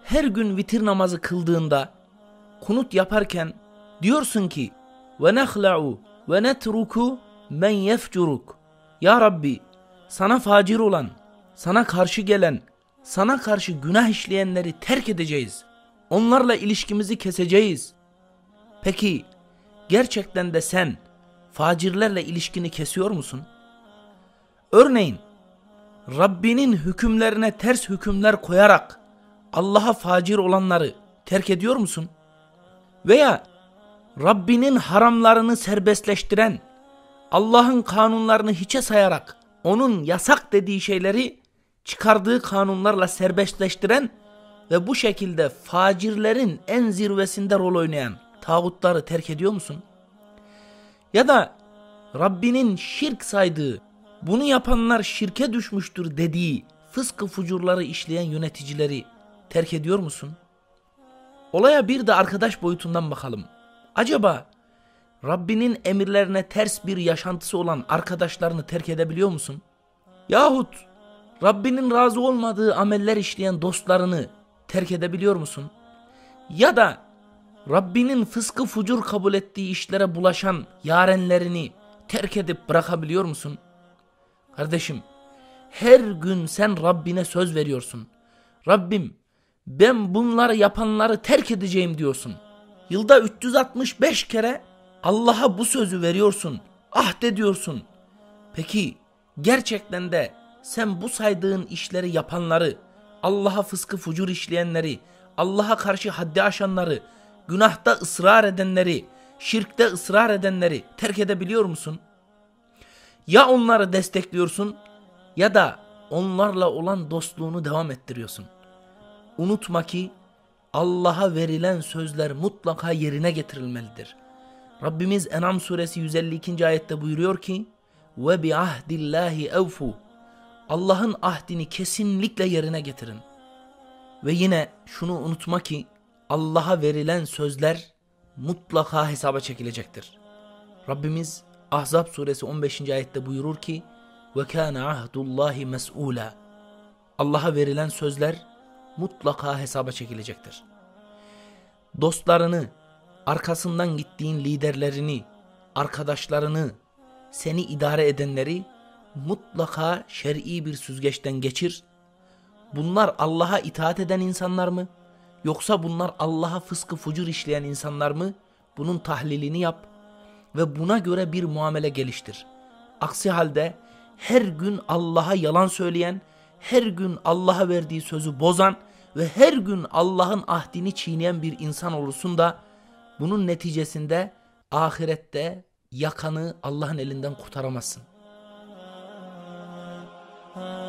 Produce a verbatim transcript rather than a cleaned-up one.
her gün vitir namazı kıldığında, kunut yaparken diyorsun ki ve nehla'u ve netruku men yefcuruk. Ya Rabbi, sana facir olan, sana karşı gelen, sana karşı günah işleyenleri terk edeceğiz. Onlarla ilişkimizi keseceğiz. Peki gerçekten de sen facirlerle ilişkini kesiyor musun? Örneğin Rabbinin hükümlerine ters hükümler koyarak Allah'a facir olanları terk ediyor musun? Veya Rabbinin haramlarını serbestleştiren, Allah'ın kanunlarını hiçe sayarak onun yasak dediği şeyleri çıkardığı kanunlarla serbestleştiren ve bu şekilde facirlerin en zirvesinde rol oynayan tağutları terk ediyor musun? Ya da Rabbinin şirk saydığı, bunu yapanlar şirke düşmüştür dediği fıskı fucurları işleyen yöneticileri terk ediyor musun? Olaya bir de arkadaş boyutundan bakalım. Acaba Rabbinin emirlerine ters bir yaşantısı olan arkadaşlarını terk edebiliyor musun? Yahut Rabbinin razı olmadığı ameller işleyen dostlarını terk edebiliyor musun? Ya da Rabbinin fıskı fucur kabul ettiği işlere bulaşan yarenlerini terk edip bırakabiliyor musun? Kardeşim, her gün sen Rabbine söz veriyorsun. Rabbim, ben bunları yapanları terk edeceğim diyorsun. Yılda üç yüz altmış beş kere Allah'a bu sözü veriyorsun, ahdediyorsun. Peki gerçekten de sen bu saydığın işleri yapanları, Allah'a fıskı fucur işleyenleri, Allah'a karşı haddi aşanları, günahta ısrar edenleri, şirkte ısrar edenleri terk edebiliyor musun? Ya onları destekliyorsun ya da onlarla olan dostluğunu devam ettiriyorsun. Unutma ki Allah'a verilen sözler mutlaka yerine getirilmelidir. Rabbimiz En'am suresi yüz elli ikinci ayette buyuruyor ki ve bi ahdillahi evfu. Allah'ın ahdini kesinlikle yerine getirin. Ve yine şunu unutma ki Allah'a verilen sözler mutlaka hesaba çekilecektir. Rabbimiz Ahzab suresi on beşinci ayette buyurur ki ve kana ahdullahi mes'ula. Allah'a verilen sözler mutlaka hesaba çekilecektir. Dostlarını, arkasından gittiğin liderlerini, arkadaşlarını, seni idare edenleri mutlaka şer'i bir süzgeçten geçir. Bunlar Allah'a itaat eden insanlar mı? Yoksa bunlar Allah'a fıskı fucur işleyen insanlar mı? Bunun tahlilini yap ve buna göre bir muamele geliştir. Aksi halde her gün Allah'a yalan söyleyen, her gün Allah'a verdiği sözü bozan ve her gün Allah'ın ahdini çiğneyen bir insan olursun da bunun neticesinde ahirette yakanı Allah'ın elinden kurtaramazsın.